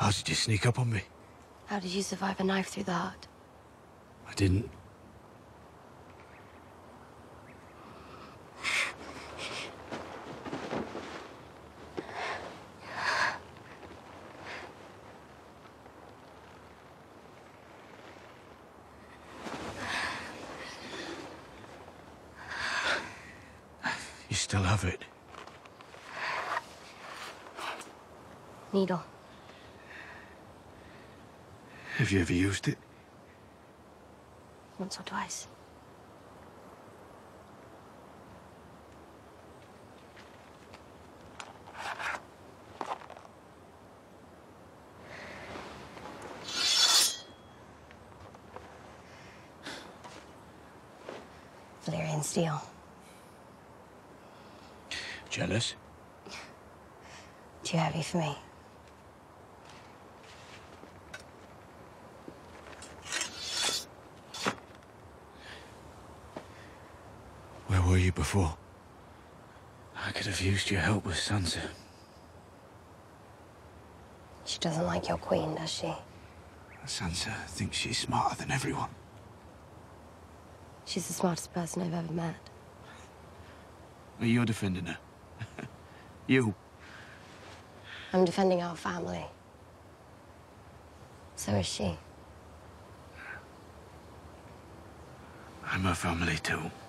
How did you sneak up on me? How did you survive a knife through the heart? I didn't. You still have it? Needle. Have you ever used it? Once or twice. Valyrian steel. Jealous? Too heavy for me. Where were you before? I could have used your help with Sansa. She doesn't like your queen, does she? Sansa thinks she's smarter than everyone. She's the smartest person I've ever met. Well, you're defending her. You. I'm defending our family. So is she. I'm her family too.